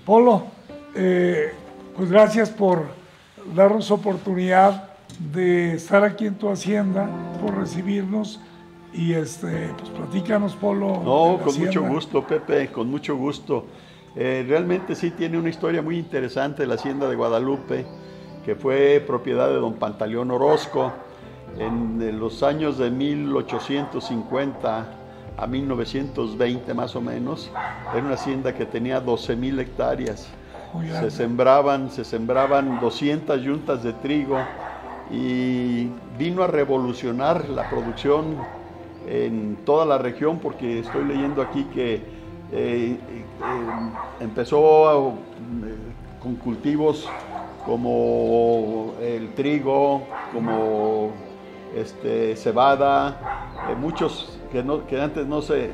Polo, pues gracias por darnos oportunidad de estar aquí en tu hacienda, por recibirnos y pues platícanos, Polo. No, con mucho gusto, Pepe, con mucho gusto. Realmente sí tiene una historia muy interesante la hacienda de Guadalupe, que fue propiedad de don Pantaleón Orozco en los años de 1850 a 1920 más o menos. Era una hacienda que tenía 12,000 hectáreas. Se sembraban 200 yuntas de trigo y vino a revolucionar la producción en toda la región, porque estoy leyendo aquí que empezó con cultivos como el trigo, como cebada, muchos que antes no se...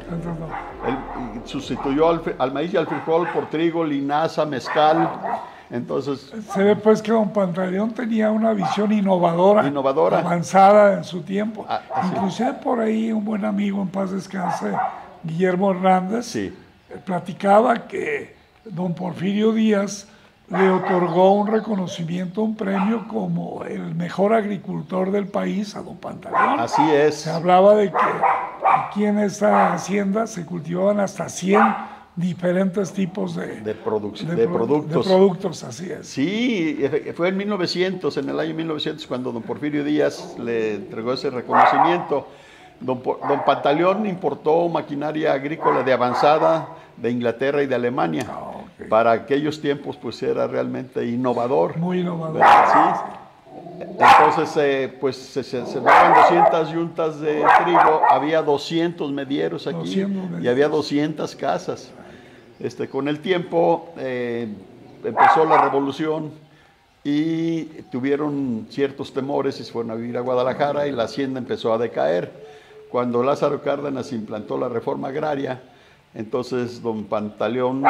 sustituyó al maíz y al frijol por trigo, linaza, mezcal. Entonces, se ve pues que don Pantaleón tenía una visión innovadora, avanzada en su tiempo. Inclusive por ahí un buen amigo, en paz descanse, Guillermo Hernández, sí, platicaba que don Porfirio Díaz le otorgó un reconocimiento, un premio como el mejor agricultor del país a don Pantaleón. Así es. Se hablaba de que aquí en esta hacienda se cultivaban hasta 100 diferentes tipos de productos, así es. Sí, fue en el año 1900, cuando don Porfirio Díaz le entregó ese reconocimiento. Don Pantaleón importó maquinaria agrícola de avanzada de Inglaterra y de Alemania. Para aquellos tiempos, pues era realmente innovador. Muy innovador. Sí. Entonces, pues se sembraban 200 yuntas de trigo, había 200 medieros aquí y había 200 casas. Con el tiempo empezó la revolución y tuvieron ciertos temores y se fueron a vivir a Guadalajara y la hacienda empezó a decaer. Cuando Lázaro Cárdenas implantó la reforma agraria, entonces don Pantaleón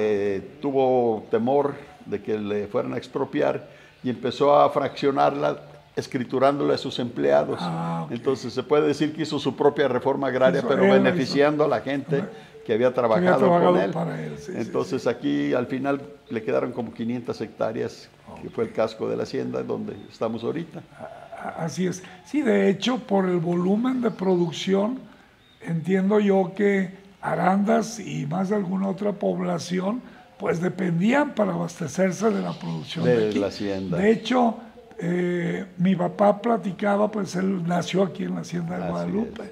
tuvo temor de que le fueran a expropiar y empezó a fraccionarla, escriturándola a sus empleados. Entonces se puede decir que hizo su propia reforma agraria, pero beneficiando a la gente que había trabajado con él. Entonces aquí al final le quedaron como 500 hectáreas, que fue el casco de la hacienda donde estamos ahorita. Así es. Sí, de hecho, por el volumen de producción, entiendo yo que Arandas y más de alguna otra población, pues dependían para abastecerse de la producción de la hacienda. De hecho, mi papá platicaba, pues él nació aquí en la hacienda de Guadalupe.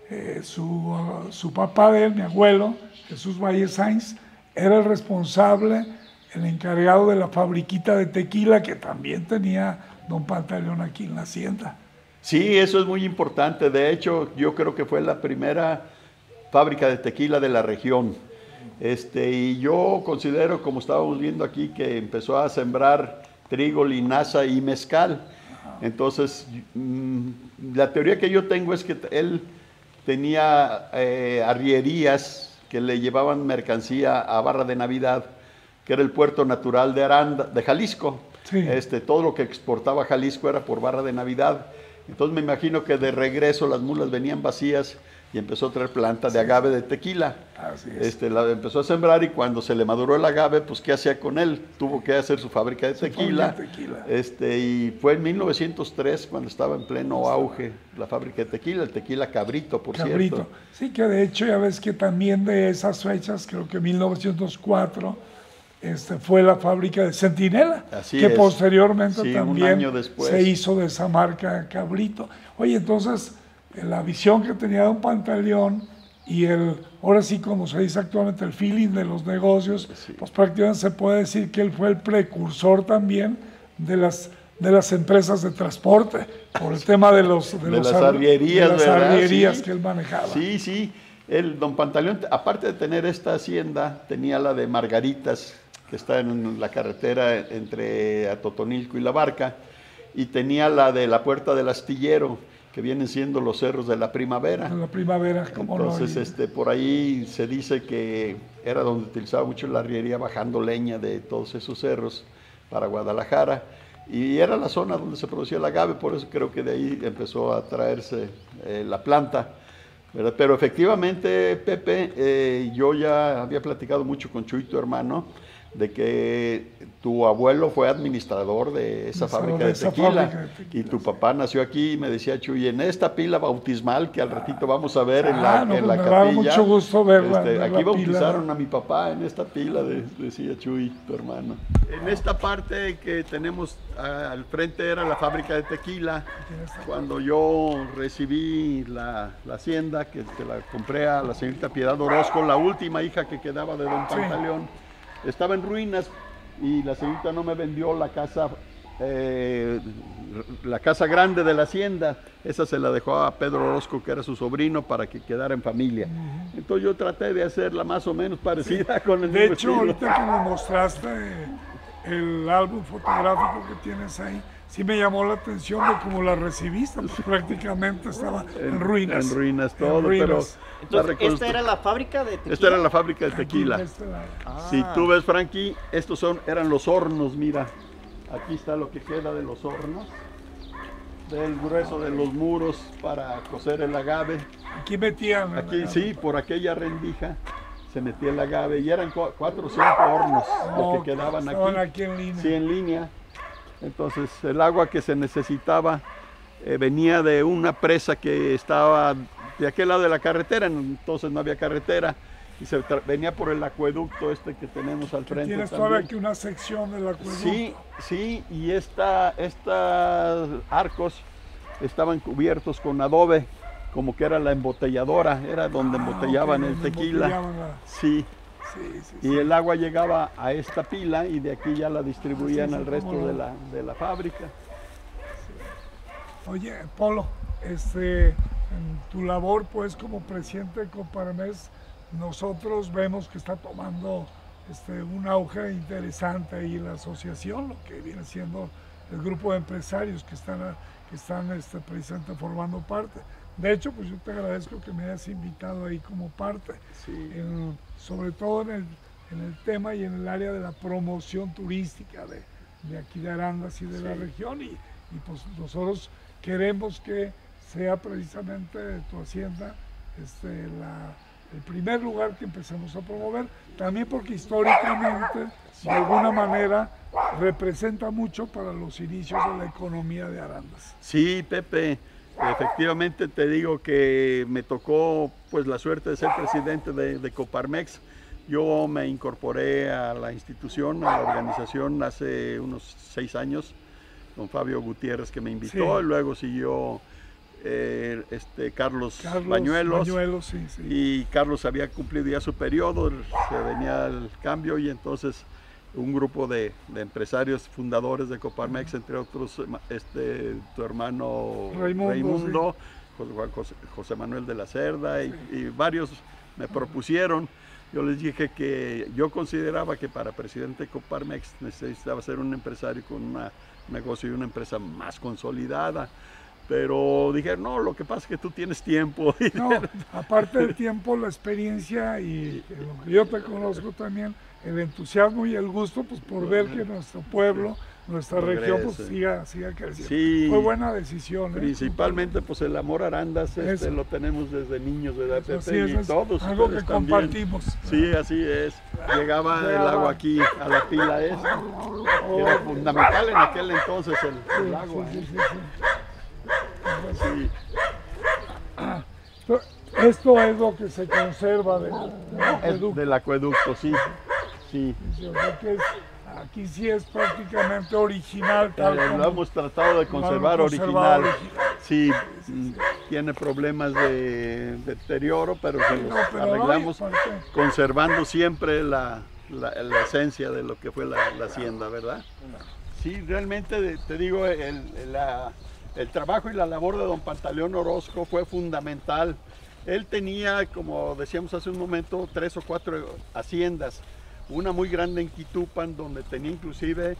Su papá de él, mi abuelo, Jesús Valle Sainz, era el responsable, el encargado de la fabriquita de tequila que también tenía don Pantaleón aquí en la hacienda. Sí, eso es muy importante. De hecho, yo creo que fue la primera fábrica de tequila de la región. Y yo considero, como estábamos viendo aquí, que empezó a sembrar trigo, linaza y mezcal. Entonces, la teoría que yo tengo es que él tenía arrierías que le llevaban mercancía a Barra de Navidad, que era el puerto natural de Jalisco. Sí. Todo lo que exportaba a Jalisco era por Barra de Navidad. Entonces me imagino que de regreso las mulas venían vacías y empezó a traer planta de agave de tequila. Así es. La empezó a sembrar y cuando se le maduró el agave, pues ¿qué hacía con él? Tuvo que hacer su fábrica de tequila. Y fue en 1903 cuando estaba en pleno auge la fábrica de tequila, el tequila Cabrito, por cierto. Sí, que de hecho ya ves que también de esas fechas, creo que 1904, fue la fábrica de Centinela, que posteriormente también se hizo de esa marca Cabrito. Oye, entonces, la visión que tenía don Pantaleón y ahora sí, como se dice actualmente, el feeling de los negocios, pues prácticamente se puede decir que él fue el precursor también de las empresas de transporte, por el tema de las arrierías que él manejaba. Sí, sí. Don Pantaleón, aparte de tener esta hacienda, tenía la de Margaritas, que está en la carretera entre Atotonilco y La Barca, y tenía la de la Puerta del Astillero, que vienen siendo los cerros de la Primavera. La Primavera, como entonces, por ahí se dice que era donde utilizaba mucho la arriería, bajando leña de todos esos cerros para Guadalajara, y era la zona donde se producía el agave, por eso creo que de ahí empezó a traerse la planta, ¿verdad? Pero efectivamente, Pepe, yo ya había platicado mucho con Chuy, tu hermano, de que tu abuelo fue administrador de esa fábrica de tequila y tu papá nació aquí, y me decía Chuy, en esta pila bautismal que al ratito vamos a ver en la capilla. Me da mucho gusto verla. Aquí bautizaron a mi papá en esta pila, decía Chuy, tu hermano. En esta parte que tenemos al frente era la fábrica de tequila. Cuando yo recibí la hacienda, que la compré a la señorita Piedad Orozco, la última hija que quedaba de don Pantaleón, estaba en ruinas y la señorita no me vendió la casa grande de la hacienda. Esa se la dejó a Pedro Orozco, que era su sobrino, para que quedara en familia. Entonces yo traté de hacerla más o menos parecida con el De hecho, ahorita que me mostraste el álbum fotográfico que tienes ahí, sí me llamó la atención de cómo la recibiste, pues prácticamente estaba en ruinas. En ruinas todo, pero... Entonces, ¿esta era la fábrica de tequila? Esta era la fábrica de tequila. Si tú ves, Frankie, estos eran los hornos, mira. Aquí está lo que queda de los hornos, del grueso de los muros para cocer el agave. Aquí metían. Aquí sí, por aquella rendija se metía el agave y eran 4 o 5 hornos los que quedaban aquí. En línea. Sí, en línea. Entonces el agua que se necesitaba venía de una presa que estaba de aquel lado de la carretera, entonces no había carretera, y venía por el acueducto que tenemos al frente. Tienes todavía aquí una sección del acueducto. Sí, y estos arcos estaban cubiertos con adobe, como que era la embotelladora, era donde embotellaban el tequila. Sí. Y el agua llegaba a esta pila y de aquí ya la distribuían al resto de la fábrica. Oye, Polo, en tu labor pues como presidente de Coparmex, nosotros vemos que está tomando un auge interesante ahí la asociación, lo que viene siendo el grupo de empresarios que están precisamente formando parte. De hecho, pues yo te agradezco que me hayas invitado ahí como parte, sobre todo en el tema y en el área de la promoción turística de aquí de Arandas y de la región, y pues nosotros queremos que sea precisamente tu hacienda el primer lugar que empecemos a promover, también porque históricamente, de alguna manera, representa mucho para los inicios de la economía de Arandas. Sí, Pepe, efectivamente te digo que me tocó pues la suerte de ser presidente de Coparmex. Yo me incorporé a la institución, a la organización hace unos 6 años, don Fabio Gutiérrez que me invitó, y luego siguió Carlos Bañuelos, y Carlos había cumplido ya su periodo, se venía el cambio, y entonces un grupo de empresarios fundadores de Coparmex, entre otros tu hermano Raimundo, José Manuel de la Cerda y varios me propusieron. Yo les dije que yo consideraba que para presidente de Coparmex necesitaba ser un empresario con un negocio y una empresa más consolidada. Pero dije, no, lo que pasa es que tú tienes tiempo. No, aparte del tiempo, la experiencia y lo que yo te conozco también, el entusiasmo y el gusto pues por ver que nuestro pueblo, nuestra región pues siga creciendo. Sí, fue buena decisión. Principalmente pues el amor a Arandas lo tenemos desde niños, ¿verdad, Pepe? Y todos algo que compartimos. Sí, así es. Llegaba el agua aquí a la pila esta. Era fundamental en aquel entonces el agua. Sí. Esto es lo que se conserva del acueducto, sí. Aquí sí es prácticamente original. Lo hemos tratado de conservar original. Sí, tiene problemas de deterioro, pero se los arreglamos conservando siempre la esencia de lo que fue la hacienda, ¿verdad? Sí, realmente te digo, el trabajo y la labor de don Pantaleón Orozco fue fundamental. Él tenía, como decíamos hace un momento, 3 o 4 haciendas. Una muy grande en Quitupan, donde tenía inclusive,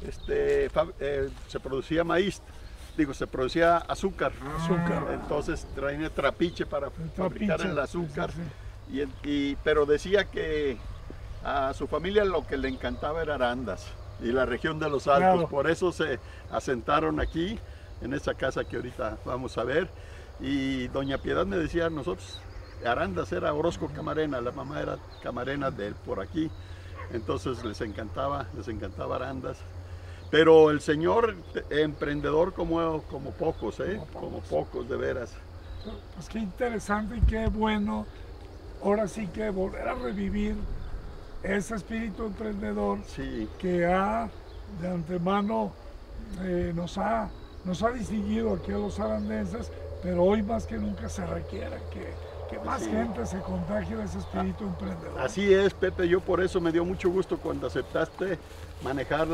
se producía maíz, se producía azúcar. Entonces traía trapiche para fabricar el azúcar. Pero decía que a su familia lo que le encantaba era Arandas y la región de los Altos. Claro. Por eso se asentaron aquí, en esa casa que ahorita vamos a ver. Y doña Piedad me decía, nosotros, Arandas era Orozco Camarena, la mamá era Camarena de él por aquí. Entonces les encantaba Arandas. Pero el señor emprendedor como pocos, como pocos de veras. Pues qué interesante y qué bueno, ahora sí que volver a revivir ese espíritu emprendedor que de antemano nos ha distinguido aquí a los arandenses, pero hoy más que nunca se requiere que más gente se contagie de ese espíritu emprendedor. Así es, Pepe, yo por eso me dio mucho gusto cuando aceptaste manejar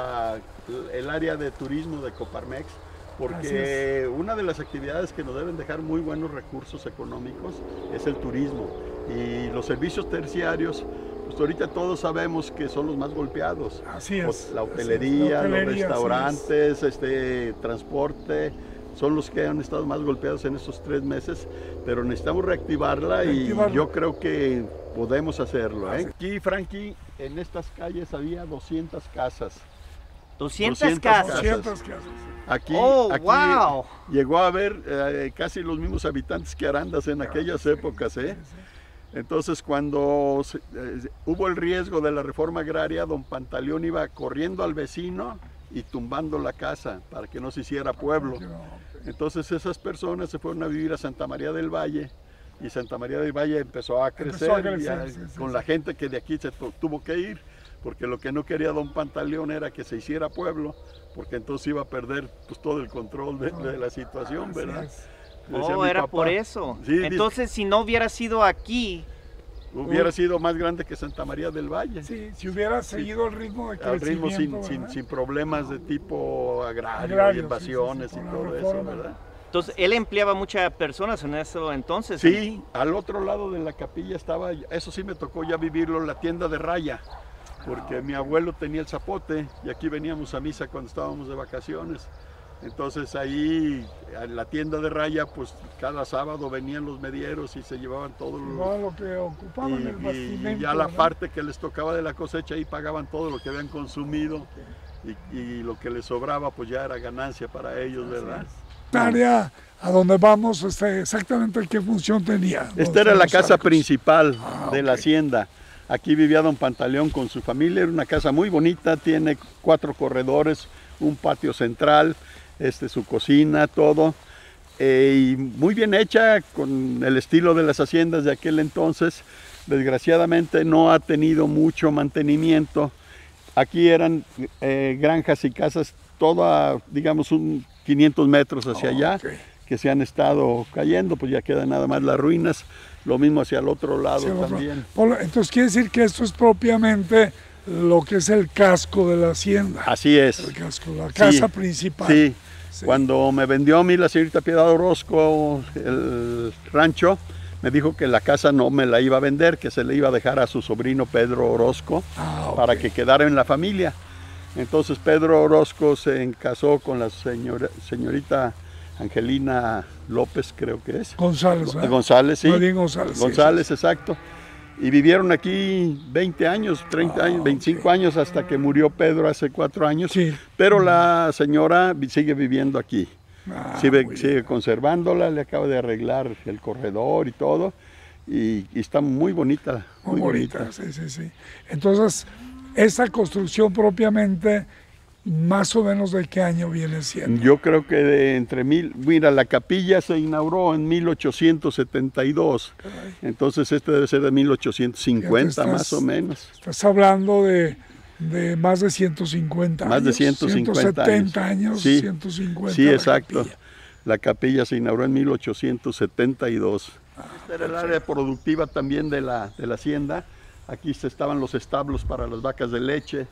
el área de turismo de Coparmex, porque una de las actividades que nos deben dejar muy buenos recursos económicos es el turismo, y los servicios terciarios, pues ahorita todos sabemos que son los más golpeados. Así es. La hotelería, los restaurantes, transporte, son los que han estado más golpeados en estos 3 meses, pero necesitamos reactivarla y yo creo que podemos hacerlo. Aquí, Frankie, en estas calles había 200 casas. 200 casas. Aquí, wow. Llegó a haber casi los mismos habitantes que Arandas en aquellas épocas. Entonces, cuando hubo el riesgo de la reforma agraria, don Pantaleón iba corriendo al vecino y tumbando la casa para que no se hiciera pueblo. Entonces esas personas se fueron a vivir a Santa María del Valle, y Santa María del Valle empezó a crecer, con la gente que de aquí se tuvo que ir, porque lo que no quería don Pantaleón era que se hiciera pueblo, porque entonces iba a perder pues, todo el control de la situación, ¿verdad? Era por eso. Sí, entonces, si no hubiera sido aquí, hubiera sido más grande que Santa María del Valle. Sí, si hubiera seguido el ritmo de crecimiento. Sin problemas de tipo agrario y invasiones y todo eso, ¿verdad? Entonces, él empleaba muchas personas en eso entonces. Sí, al otro lado de la capilla estaba, eso sí me tocó ya vivirlo, la tienda de raya, porque mi abuelo tenía el zapote y aquí veníamos a misa cuando estábamos de vacaciones. Entonces ahí, en la tienda de raya, pues cada sábado venían los medieros y se llevaban todo lo que ocupaban el bastimento. Y ya la parte que les tocaba de la cosecha, ahí pagaban todo lo que habían consumido y lo que les sobraba pues ya era ganancia para ellos, ¿verdad? La área a donde vamos, exactamente qué función tenía. Esta era la casa principal de la hacienda. Aquí vivía don Pantaleón con su familia, era una casa muy bonita, tiene 4 corredores, un patio central, su cocina, todo, y muy bien hecha, con el estilo de las haciendas de aquel entonces. Desgraciadamente no ha tenido mucho mantenimiento. Aquí eran granjas y casas, toda, digamos, 500 metros hacia allá, que se han estado cayendo, pues ya quedan nada más las ruinas. Lo mismo hacia el otro lado también. Entonces quiere decir que esto es propiamente lo que es el casco de la hacienda. Así es. El casco, la casa principal. Sí. Cuando me vendió a mí la señorita Piedad Orozco el rancho, me dijo que la casa no me la iba a vender, que se le iba a dejar a su sobrino Pedro Orozco para que quedara en la familia. Entonces Pedro Orozco se casó con la señorita Angelina López, creo que es. González, ¿verdad? González, sí. González, exacto. Y vivieron aquí 20 años, 30 años, 25 años, hasta que murió Pedro hace 4 años. Sí. Pero la señora sigue viviendo aquí. Sigue conservándola, le acaba de arreglar el corredor y todo. Y está muy bonita. Muy bonita, sí. Entonces, esa construcción propiamente, más o menos ¿de qué año viene siendo? Yo creo que mira, la capilla se inauguró en 1872, entonces debe ser de 1850 más o menos. Estás hablando de más de 150 años. Más de 170 años, sí, 150. Sí, exacto. La capilla se inauguró en 1872. Esta era el área productiva también de la hacienda. Aquí estaban los establos para las vacas de leche,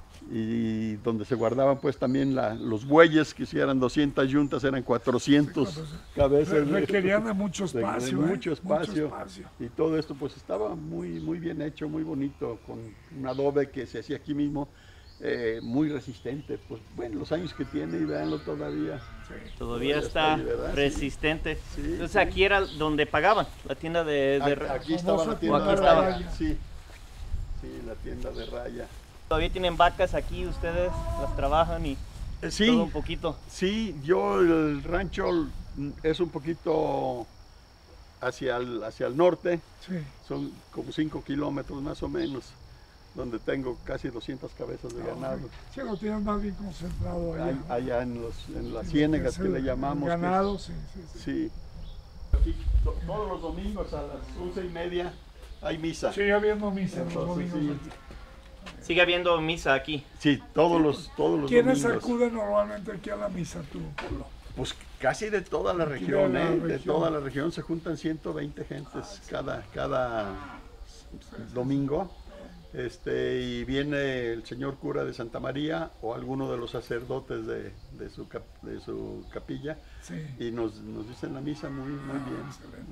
y donde se guardaban pues también los bueyes, que si eran 200 yuntas eran 400 cabezas. Requerían de mucho espacio. Mucho espacio. Y todo esto pues estaba muy bien hecho, muy bonito, con un adobe que se hacía aquí mismo, muy resistente. Pues bueno, los años que tiene, y véanlo todavía. Todavía está ahí, resistente. Sí, entonces aquí era donde pagaban, la tienda de raya. Aquí estaba la tienda de raya. Sí, la tienda de raya. ¿Todavía tienen vacas aquí, ustedes las trabajan y todo un poquito? Sí, el rancho es un poquito hacia el norte, son como 5 kilómetros más o menos. donde tengo casi 200 cabezas de ganado. Sí, lo tienes más bien concentrado allá. Allá en las ciénegas que le llamamos. Ganado, sí. Aquí, todos los domingos a las 11:30 hay misa. Sigue habiendo misa los domingos. Sí. Sigue habiendo misa aquí. Sí, todos los ¿Quiénes domingos. acuden normalmente aquí a la misa, tú, Polo? Pues casi de toda la región, de toda la región se juntan 120 gentes cada domingo. Y viene el señor cura de Santa María o alguno de los sacerdotes de su capilla, sí, y nos dicen la misa muy bien.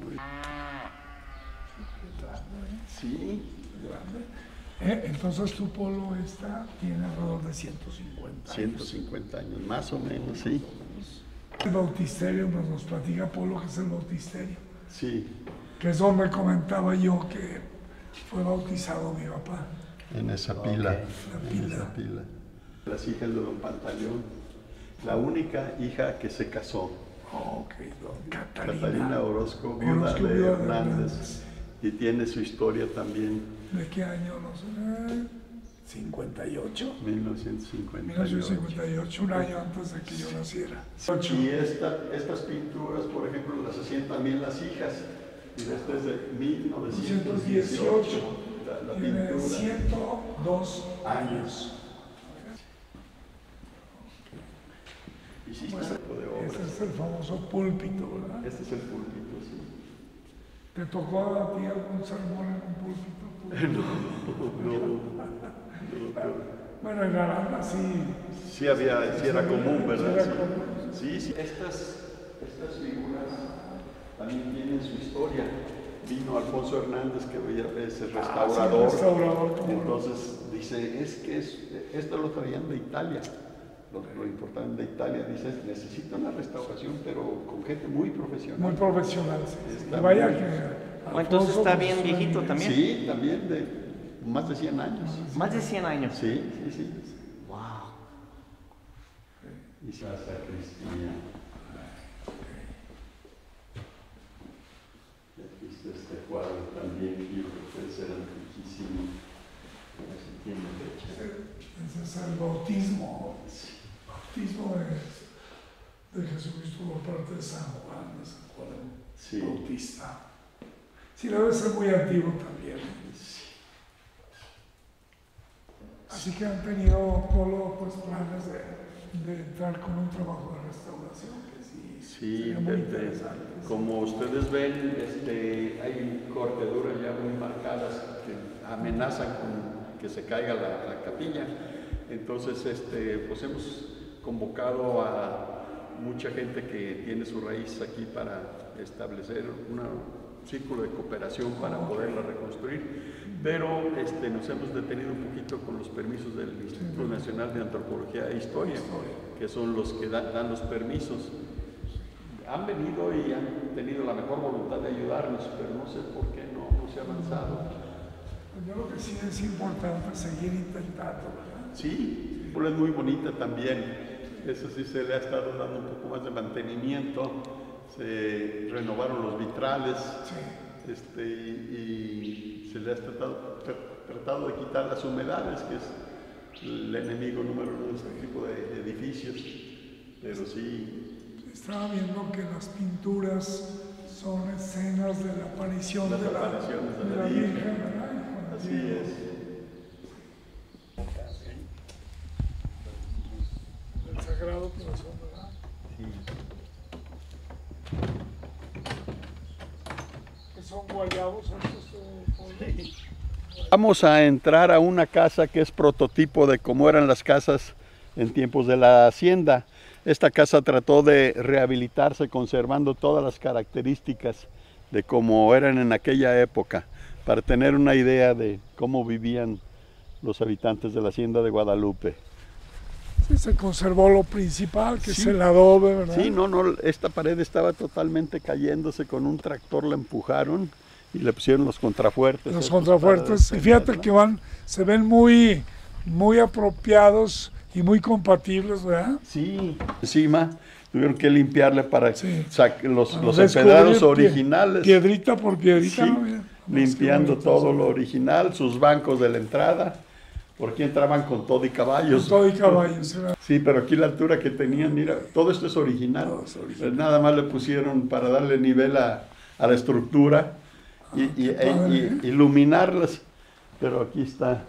Sí. Entonces tu Polo tiene alrededor de 150 años. 150 años, más o menos, sí. El bautisterio, nos platica Polo que es el bautisterio. Sí. Que es donde comentaba yo que fue bautizado mi papá. En esa pila. Las hijas de don Pantaleón. La única hija que se casó. Don Catalina Orozco, viuda de Hernández. Y tiene su historia también. ¿De qué año? No sé. 58. 1958, un año antes de que yo naciera. Y estas pinturas, por ejemplo, las hacían también las hijas. Y esta es de 1918. Tiene 102 años. Hiciste tipo de obras. Este es el famoso púlpito, ¿verdad? Este es el púlpito, sí. ¿Te tocó a ti algún sermón en un púlpito? No. Bueno, en Aranda sí. Sí era común, ¿verdad? Sí. Estas figuras también tienen su historia. Vino Alfonso Hernández, que es el restaurador. Entonces dice, esto lo traían de Italia. Lo importaban de Italia. Dice, necesita una restauración, pero con gente muy profesional. Muy profesional, sí. Vaya que... Entonces está bien viejito también. Sí, también de más de 100 años. ¿Más de 100 años? Sí. Wow. Y la sacristía. Aquí está este cuadro también, que yo creo que es antiquísimo. Así tiene fecha. Ese es el bautismo. Bautismo de Jesucristo por parte de San Juan, de San Juan el Bautista. Sí, debe ser muy antiguo también. Así que han tenido planes de entrar con un trabajo de restauración que sí muy interesante. Como ustedes ven, hay cortaduras ya muy marcadas que amenazan con que se caiga la capilla. Entonces, pues hemos convocado a mucha gente que tiene su raíz aquí para establecer un círculo de cooperación para poderla reconstruir, pero nos hemos detenido un poquito con los permisos del Instituto Nacional de Antropología e Historia, que son los que dan los permisos. Han venido y han tenido la mejor voluntad de ayudarnos, pero no sé por qué no se ha avanzado. Yo creo que sí es importante seguir intentando, ¿verdad? Sí, es muy bonita también. Eso sí se le ha estado dando un poco más de mantenimiento. Se renovaron los vitrales, y se le ha tratado de quitar las humedades, que es el enemigo número uno de este tipo de edificios. Pero sí. Estaba viendo que las pinturas son escenas de la aparición de la Virgen, ¿verdad? Así es. El Sagrado Corazón, ¿verdad? Sí. ¿Son guayabos estos? Vamos a entrar a una casa que es prototipo de cómo eran las casas en tiempos de la hacienda. Esta casa trató de rehabilitarse conservando todas las características de cómo eran en aquella época, para tener una idea de cómo vivían los habitantes de la hacienda de Guadalupe. Sí, se conservó lo principal, que es el adobe, ¿verdad? Sí, no, esta pared estaba totalmente cayéndose, con un tractor la empujaron y le pusieron los contrafuertes. Los contrafuertes, y fíjate que se ven muy apropiados y muy compatibles, ¿verdad? Sí, encima tuvieron que limpiarle para los empedrados originales. Piedrita por piedrita. Sí, limpiando todo lo original, sus bancos de la entrada. Porque entraban con todo y caballos. Con todo y caballos. Sí, pero aquí la altura que tenían, mira, todo esto es original. Todo es original. Pues nada más le pusieron para darle nivel a la estructura y iluminarlas. Pero aquí está.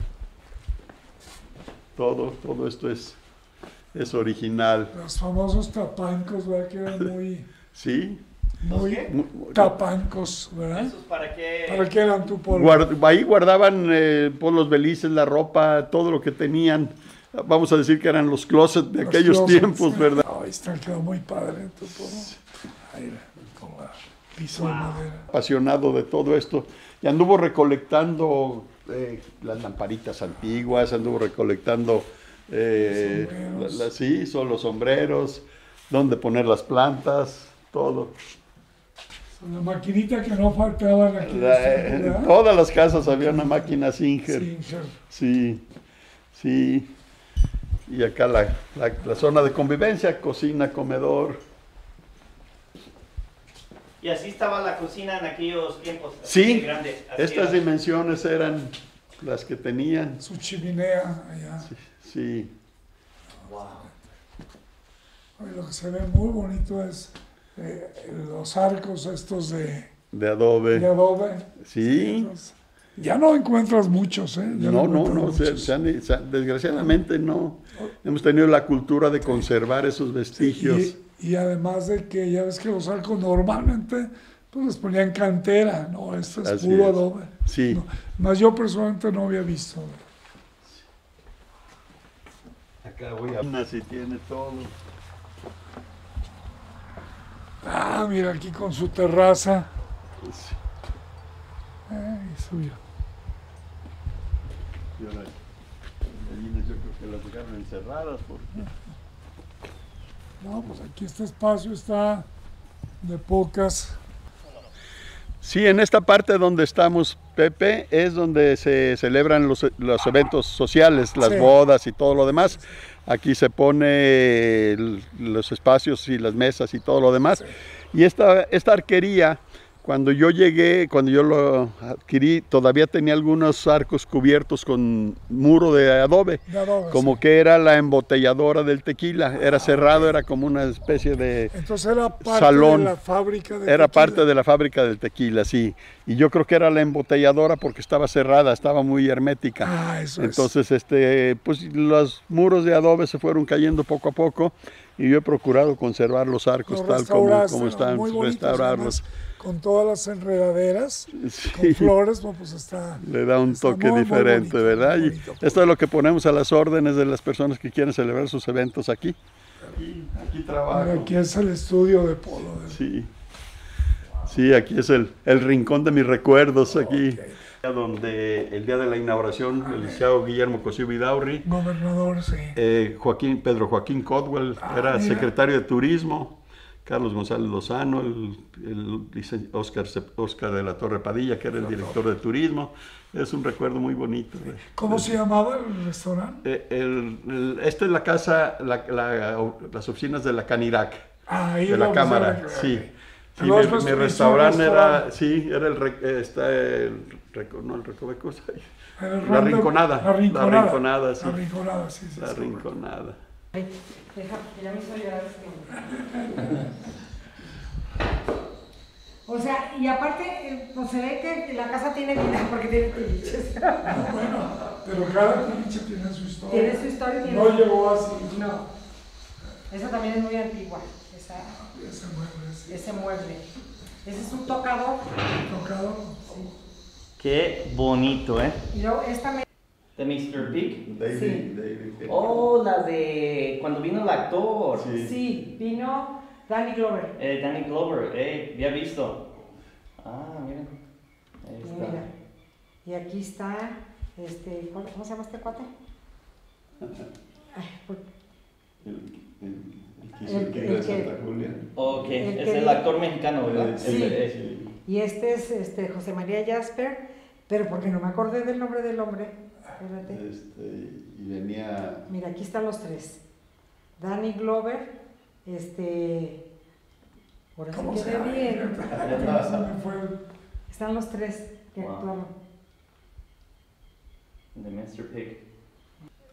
Todo esto es original. Los famosos tapancos, ¿verdad? Que eran muy... Sí. Muy tapancos, ¿verdad? ¿Esos para qué? ¿Para qué eran tu polvo? Ahí guardaban por los belices, la ropa, todo lo que tenían. Vamos a decir que eran los closets de aquellos tiempos, ¿verdad? Ahí está, quedó muy padre tu polvo. Ahí, con la piso de madera. Apasionado de todo esto. Y anduvo recolectando las lamparitas antiguas, anduvo recolectando los sombreros, dónde poner las plantas, todo. La maquinita que no faltaba aquí. En todas las casas había una máquina Singer. Sí. Y acá la zona de convivencia, cocina, comedor. ¿Y así estaba la cocina en aquellos tiempos? Sí, grande, estas dimensiones eran las que tenían. Su chimenea allá. Sí. Wow. Oye, lo que se ve muy bonito es los arcos estos de adobe. Sí. Ya no encuentras muchos, ¿eh? No, desgraciadamente no. Hemos tenido la cultura de conservar esos vestigios. Y además de que ya ves que los arcos normalmente pues les ponían cantera, ¿no? Esto es puro adobe. Sí. No, más yo personalmente no había visto. Acá voy a... Si tiene todo. Ah, mira, aquí con su terraza. Sí. Suyo. Y ahora, las gallinas yo creo que las dejaron encerradas porque... No, pues aquí este espacio está de pocas. Sí, en esta parte donde estamos, Pepe, es donde se celebran los eventos sociales, las bodas y todo lo demás. Aquí se pone los espacios y las mesas y todo lo demás. Y esta arquería, cuando yo llegué, cuando yo lo adquirí, todavía tenía algunos arcos cubiertos con muro de adobe, como que era la embotelladora del tequila. Era cerrado, era como una especie de Entonces era parte salón. De la fábrica de Era tequila. parte de la fábrica del tequila, sí. Y yo creo que era la embotelladora porque estaba cerrada, estaba muy hermética. Ah, eso Entonces, pues los muros de adobe se fueron cayendo poco a poco y yo he procurado conservar los arcos tal como están, muy bonitos, restaurarlos. Además, con todas las enredaderas, con flores, pues está... Le da un toque diferente, bonito, ¿verdad? Y esto es lo que ponemos a las órdenes de las personas que quieren celebrar sus eventos aquí. Aquí trabajo. Aquí es el estudio de Polo. Sí, aquí es el rincón de mis recuerdos, aquí. Donde el día de la inauguración, el licenciado Guillermo Cosío Vidaurri, gobernador, sí. Pedro Joaquín Codwell era secretario de Turismo, Carlos González Lozano, el Oscar de la Torre Padilla, que era el director de Turismo. Es un recuerdo muy bonito. ¿Cómo se llamaba el restaurante? Esta es la casa, las oficinas de la Canirac, de la Cámara, sí. Sí, mi restaurante era La Rinconada. La Rinconada, sí. La Rinconada, sí. La Rinconada. Ya me hizo llorar. O sea, y aparte, pues se ve que la casa tiene vida porque tiene tiliches. Bueno, pero cada tiliche tiene su historia. Tiene su historia. No llegó así. No. Esa también es muy antigua. Ese mueble. Ese es un tocador. ¿Tocador? Sí. Qué bonito, ¿eh? Y luego esta me... ¿De Mr. Pig? David. Oh, la de cuando vino el actor. Sí, vino Danny Glover. Danny Glover, ya he visto. Miren. Ahí está. Mira. Y aquí está, ¿cómo se llama este cuate? El Tigre de Santa Julia. Ok, es el actor mexicano, ¿verdad? Sí. Y este es José María Jasper, pero porque no me acordé del nombre del hombre. Espérate. Y venía... Mira, aquí están los tres. Danny Glover, por eso quedé bien. Están los tres que actuaron. De Mr. Pig.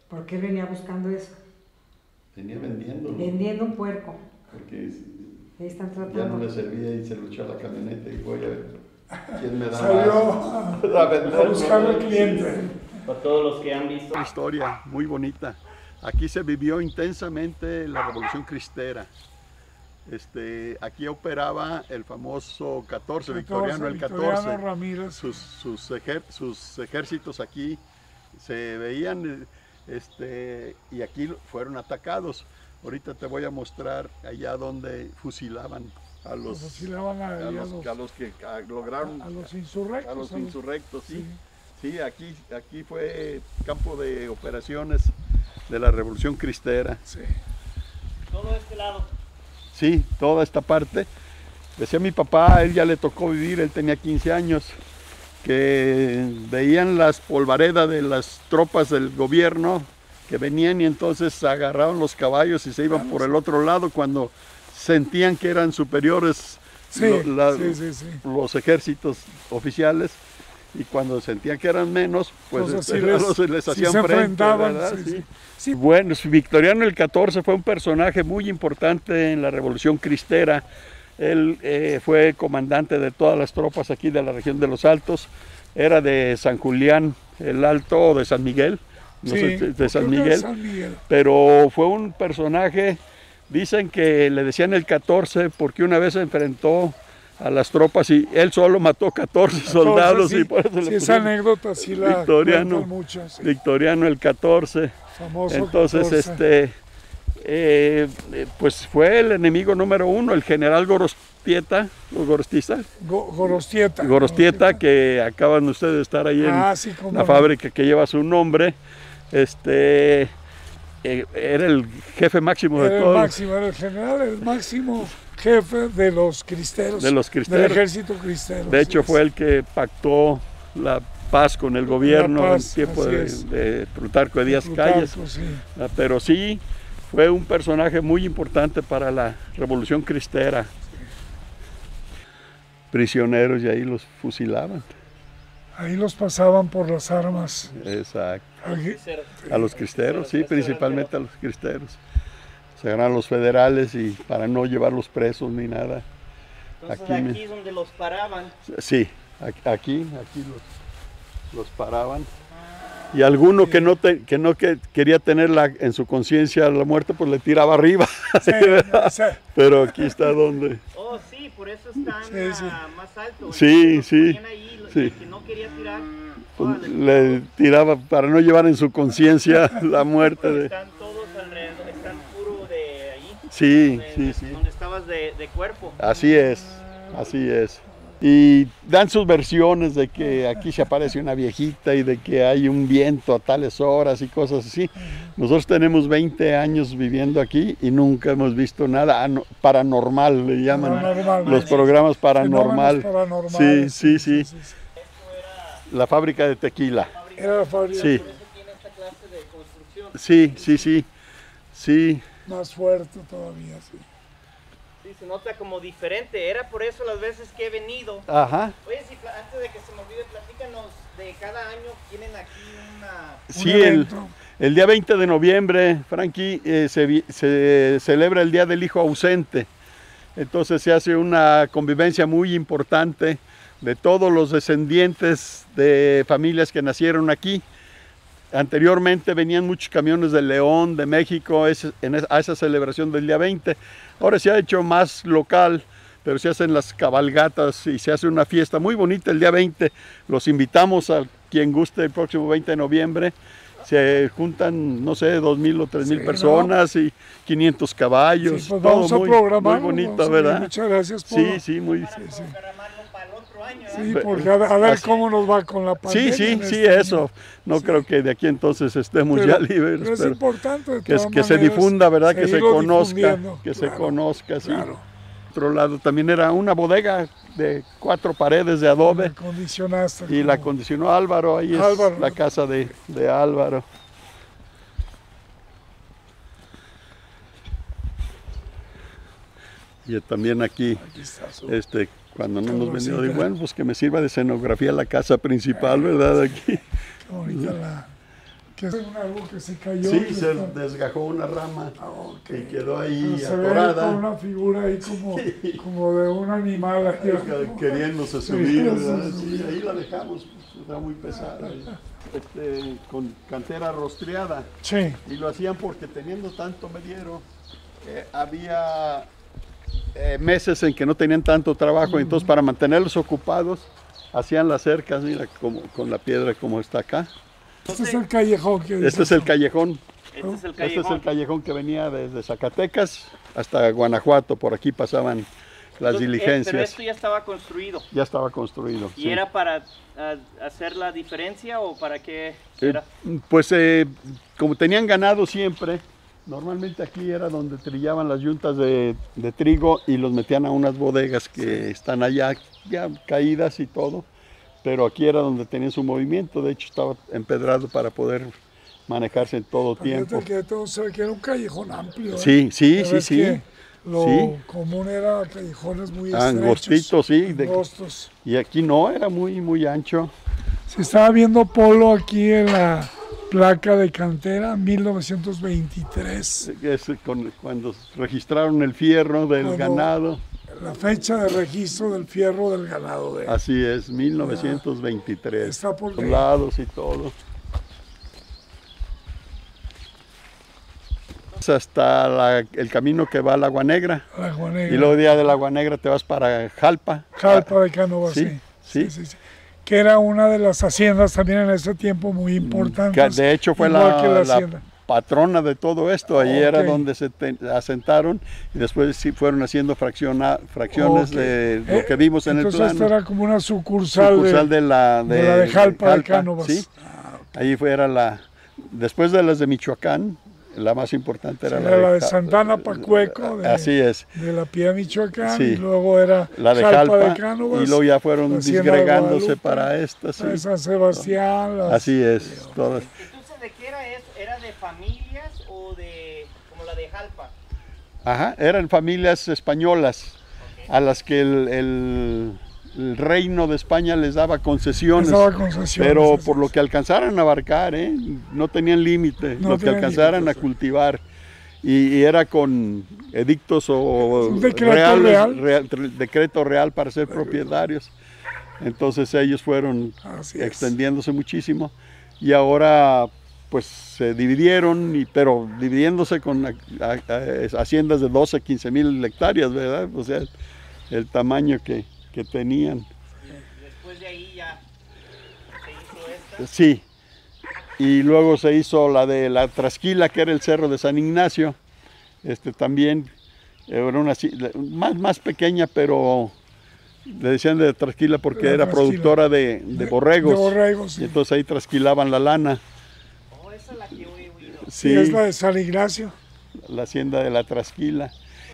¿Por qué venía buscando eso? Venía vendiendo. Vendiendo un puerco. Porque ahí están tratando. ya no le servía y se lo echó a la camioneta y voy a ver quién me da salió a buscar al cliente. Para todos los que han visto. Una historia muy bonita. Aquí se vivió intensamente la Revolución Cristera. Aquí operaba el famoso 14, Victoriano el 14. Ramírez. Sus ejércitos aquí se veían y aquí fueron atacados. Ahorita te voy a mostrar allá donde fusilaban a los que lograron. A los insurrectos. A los insurrectos, sí. Sí, aquí fue campo de operaciones de la Revolución Cristera. Sí. Todo este lado. Sí, toda esta parte. Decía mi papá, él ya le tocó vivir, él tenía 15 años, que veían las polvaredas de las tropas del gobierno que venían y entonces agarraban los caballos y se iban por el otro lado cuando sentían que eran superiores los ejércitos oficiales, y cuando sentían que eran menos, pues les hacían frente, ¿verdad? Sí. Bueno, Victoriano el 14 fue un personaje muy importante en la Revolución Cristera. Él fue comandante de todas las tropas aquí de la región de los Altos. Era de San Julián el Alto o de San Miguel, no sé, de San Miguel, pero fue un personaje, dicen que le decían el 14 porque una vez se enfrentó a las tropas y él solo mató 14 soldados, sí, y por eso le esa anécdota sí la cuentan mucho, sí. Victoriano el 14. Famoso. Entonces 14. Pues fue el enemigo número uno, el general Gorostieta, Gorostieta, que acaban ustedes de estar ahí en la fábrica que lleva su nombre. Era el jefe máximo de todos. Era el general, el máximo jefe de los cristeros. Del ejército cristero. De hecho, fue el que pactó la paz con el gobierno en tiempo de Plutarco de Díaz Calles. Sí. Pero sí, fue un personaje muy importante para la Revolución Cristera. Prisioneros y ahí los fusilaban. Ahí los pasaban por las armas. Exacto. A los cristeros, sí, principalmente a los cristeros. Se agarraron los federales y para no llevarlos presos ni nada. Entonces aquí es donde los paraban. Sí, aquí los paraban. Y alguno que no quería tenerla en su conciencia la muerte, pues le tiraba arriba. Pero aquí está donde. Oh, sí, por eso están más altos. Sí. El que no quería tirar, pues, le tiraba para no llevar en su conciencia la muerte. Están todos alrededor, están puro de ahí. Sí. Donde estabas de cuerpo. Así es. Y dan sus versiones de que aquí se aparece una viejita y de que hay un viento a tales horas y cosas así. Nosotros tenemos 20 años viviendo aquí y nunca hemos visto nada paranormal, le llaman los programas paranormal. Sí. La fábrica de tequila. Era la fábrica. Sí. Por eso tiene esta clase de construcción. Sí. Más fuerte todavía, sí. Sí, se nota como diferente. Era por eso las veces que he venido. Ajá. Oye, antes de que se me olvide, platícanos de cada año. Tienen aquí Sí, el día 20 de noviembre, Frankie, se celebra el Día del Hijo Ausente. Entonces se hace una convivencia muy importante de todos los descendientes de familias que nacieron aquí. Anteriormente venían muchos camiones de León, de México, a esa celebración del día 20. Ahora se ha hecho más local, pero se hacen las cabalgatas y se hace una fiesta muy bonita el día 20. Los invitamos a quien guste el próximo 20 de noviembre. Se juntan, no sé, 2,000 o 3,000 personas y 500 caballos. Sí, pues vamos a programar, muy bonito, ¿verdad? Muchas gracias por... Sí, muy... Sí, porque a ver cómo nos va con la pandemia. Sí, eso. No creo que de aquí entonces estemos ya libres. Pero es importante que se difunda, ¿verdad? Que se conozca. Se conozca, sí. Claro. Otro lado también era una bodega de 4 paredes de adobe. Y la acondicionó Álvaro. Ahí es la casa de Álvaro. Y también aquí cuando no hemos venido, digo, bueno, pues que me sirva de escenografía la casa principal, ¿verdad? Aquí. Que es algo que se cayó. Sí, se desgajó una rama y quedó ahí atorada. Se ve una figura ahí como de un animal. Aquí, queriéndose subir, sí, ahí la dejamos, pues, está muy pesada. Con cantera rostreada. Sí. Y lo hacían porque teniendo tanto mediero, había meses en que no tenían tanto trabajo, entonces para mantenerlos ocupados, hacían las cercas, mira, como, con la piedra como está acá. Este es el callejón. Este es el callejón. Este es el callejón que venía desde Zacatecas hasta Guanajuato, por aquí pasaban las diligencias. Pero esto ya estaba construido. Ya estaba construido. ¿Y era para hacer la diferencia o para qué era? Pues como tenían ganado siempre, normalmente aquí era donde trillaban las yuntas de trigo y los metían a unas bodegas que están allá ya caídas y todo, pero aquí era donde tenían su movimiento, de hecho estaba empedrado para poder manejarse en todo tiempo. Que era un callejón amplio. Sí. Lo común era callejones muy estrechos. Angostitos, sí. Angostos. Y aquí no, era muy ancho. Se estaba viendo, Polo, aquí en la placa de cantera, 1923. Es cuando registraron el fierro del ganado. La fecha de registro del fierro del ganado. Así es, 1923. Está por los lados y todo. Hasta el camino que va a la Agua Negra. Y luego día de la Agua Negra te vas para Jalpa. Jalpa de Cánovas, sí. Que era una de las haciendas también en ese tiempo muy importantes. De hecho fue la patrona de todo esto, ahí era donde se asentaron y después sí fueron haciendo fracciones de lo que vimos en el plano. Entonces era como una sucursal de la de Jalpa de Cánovas. Sí. Ahí era después de las de Michoacán, la más importante era la de Santana Pacueco, así es, de la Pía Michoacán, y luego era la de Jalpa de Cánovas, y luego ya fueron disgregándose para estas. Sí. San Sebastián. Así es, todas. Entonces, ¿de qué era eso? ¿Era de familias o de como la de Jalpa? Ajá, eran familias españolas a las que el reino de España les daba concesiones, pero por lo que alcanzaran a abarcar, no tenían límite, lo que alcanzaran a cultivar, y era con edictos o decreto real para ser propietarios. Entonces ellos fueron extendiéndose muchísimo, y ahora pues se dividieron, pero dividiéndose con haciendas de 12, 15 mil hectáreas, ¿verdad? O sea, el tamaño que tenían. Después de ahí ya se hizo esta. Sí, y luego se hizo la de la Trasquila, que era el cerro de San Ignacio. También era una más pequeña, pero le decían de Trasquila porque era productora de borregos. De borregos, sí. Y entonces ahí trasquilaban la lana. Oh, esa es la que yo he oído. Sí, es la de San Ignacio. La hacienda de la Trasquila.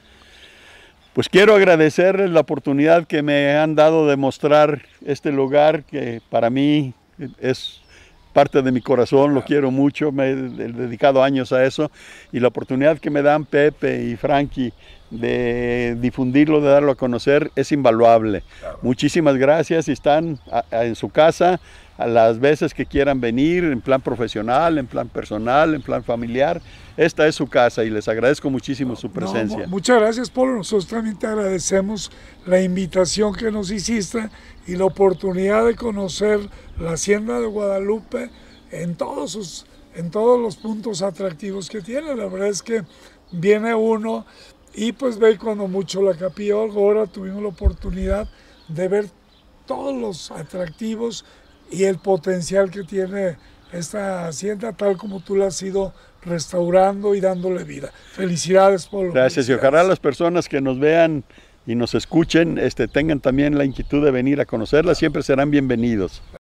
Pues quiero agradecerles la oportunidad que me han dado de mostrar este lugar que para mí es parte de mi corazón, lo quiero mucho, me he dedicado años a eso, y la oportunidad que me dan Pepe y Frankie de difundirlo, de darlo a conocer, es invaluable. Muchísimas gracias, y están en su casa a las veces que quieran venir, en plan profesional, en plan personal, en plan familiar. Esta es su casa y les agradezco muchísimo su presencia. Muchas gracias, Polo. Nosotros también te agradecemos la invitación que nos hiciste y la oportunidad de conocer la Hacienda de Guadalupe en todos los puntos atractivos que tiene. La verdad es que viene uno y pues ve cuando mucho la Capilla Ahora tuvimos la oportunidad de ver todos los atractivos y el potencial que tiene esta hacienda, tal como tú la has ido restaurando y dándole vida. Felicidades, Polo. Gracias, y ojalá las personas que nos vean y nos escuchen tengan también la inquietud de venir a conocerla, siempre serán bienvenidos.